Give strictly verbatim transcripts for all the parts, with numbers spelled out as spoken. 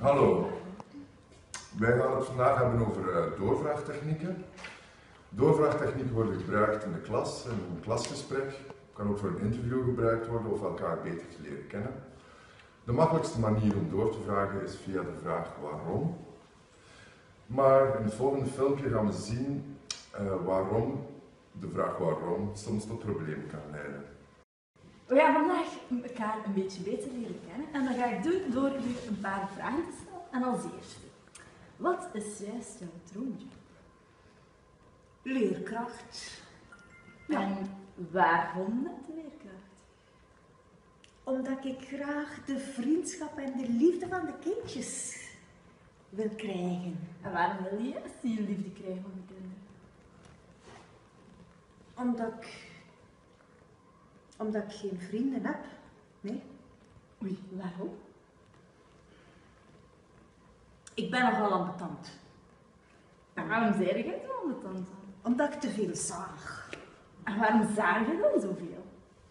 Hallo, wij gaan het vandaag hebben over uh, doorvraagtechnieken. Doorvraagtechnieken worden gebruikt in de klas, in een klasgesprek. Kan ook voor een interview gebruikt worden of elkaar beter te leren kennen. De makkelijkste manier om door te vragen is via de vraag waarom. Maar in het volgende filmpje gaan we zien uh, waarom de vraag waarom soms tot problemen kan leiden. We gaan vandaag elkaar een beetje beter leren kennen en dat ga ik doen door u een paar vragen te stellen. En als eerste, wat is juist jouw droomjob? Leerkracht. Ja. En waarom net de leerkracht? Omdat ik graag de vriendschap en de liefde van de kindjes wil krijgen. En waarom wil je juist die liefde krijgen van de kinderen? Omdat ik, omdat ik geen vrienden heb. Nee. Oei, waarom? Ik ben nogal ambetant. En waarom zei je het wel met tante? Omdat ik te veel zaag. En waarom zaag je dan zoveel?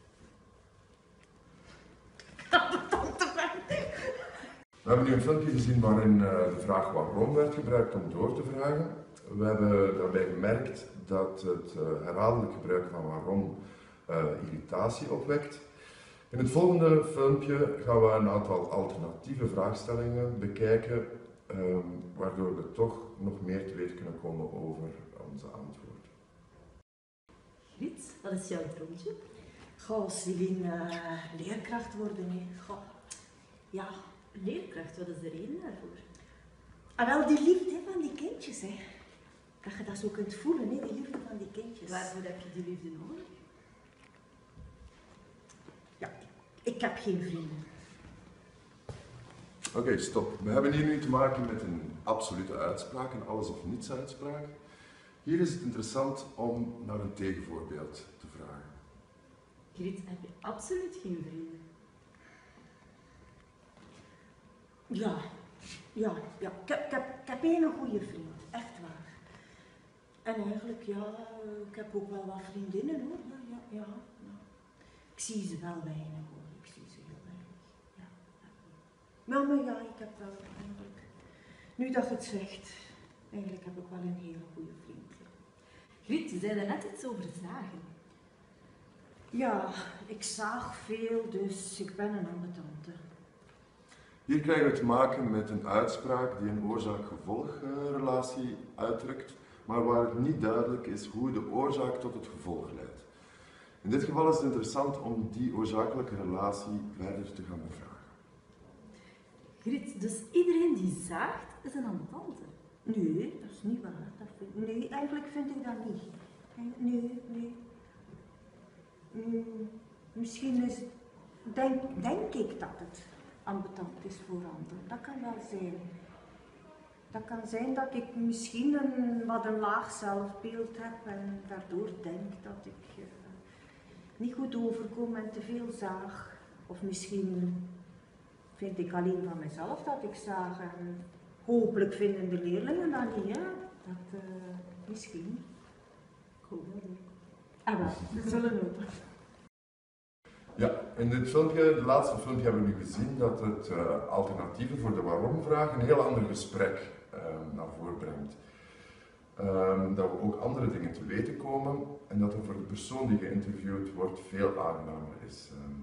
We hebben nu een filmpje gezien waarin uh, de vraag waarom werd gebruikt om door te vragen. We hebben daarbij gemerkt dat het uh, herhaaldelijk gebruik van waarom uh, irritatie opwekt. In het volgende filmpje gaan we een aantal alternatieve vraagstellingen bekijken, um, waardoor we toch nog meer te weten kunnen komen over onze antwoord. Griet, wat is jouw droomjob? Goh, Celine, uh, leerkracht worden. Hè. Goh. Ja. Leerkracht, wat is de reden daarvoor? En wel die liefde van die kindjes, hè. Dat je dat zo kunt voelen, hè, die liefde van die kindjes. Waarvoor heb je die liefde nodig? Ja, ik heb geen vrienden. Oké, okay, stop. We hebben hier nu te maken met een absolute uitspraak, een alles of niets uitspraak. Hier is het interessant om naar een tegenvoorbeeld te vragen. Griet, heb je absoluut geen vrienden? Ja, ja, ja. Ik heb, ik heb, ik heb één goede vriend, echt waar. En eigenlijk, ja, ik heb ook wel wat vriendinnen hoor. Ja, ja, ja, ja. Ik zie ze wel weinig hoor, ik zie ze heel weinig. Ja, ja. Maar, maar ja, ik heb wel eigenlijk, nu dat je het zegt, eigenlijk heb ik wel een hele goede vriend. Griet, je zei er net iets over zagen. Ja, ik zaag veel, dus ik ben een ambetante. Hier krijgen we te maken met een uitspraak die een oorzaak-gevolgrelatie uitdrukt, maar waar het niet duidelijk is hoe de oorzaak tot het gevolg leidt. In dit geval is het interessant om die oorzakelijke relatie verder te gaan bevragen. Griet, dus iedereen die zaagt is een ambetante? Nee, dat is niet waar. Dat vind, nee, eigenlijk vind ik dat niet. Nee, nee. Hmm, misschien is, denk, denk ik dat het ambetant is voor anderen. Dat kan wel zijn. Dat kan zijn dat ik misschien een, wat een laag zelfbeeld heb en daardoor denk dat ik uh, niet goed overkom en te veel zaag. Of misschien vind ik alleen van mezelf dat ik zaag en hopelijk vinden de leerlingen dat niet. Hè? Dat uh, misschien. Ik hoop dat niet. Ah wel, we zullen ook. Ja, in dit filmpje, het laatste filmpje hebben we nu gezien dat het uh, alternatieven voor de waarom-vraag een heel ander gesprek uh, naar voren brengt. Um, dat we ook andere dingen te weten komen en dat er voor de persoon die geïnterviewd wordt veel aangenamer is. Um,